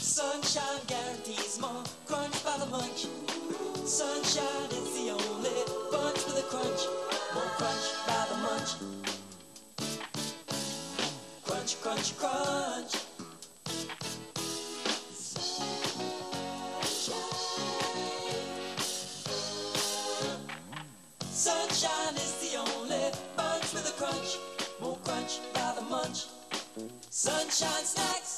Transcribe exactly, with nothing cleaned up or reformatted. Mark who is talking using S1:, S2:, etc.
S1: Sunshine guarantees more crunch by the munch. Sunshine is the only bunch with a crunch. More crunch by the munch. Crunch, crunch, crunch. Sunshine is the only bunch with a crunch. More crunch by the munch. Sunshine snacks.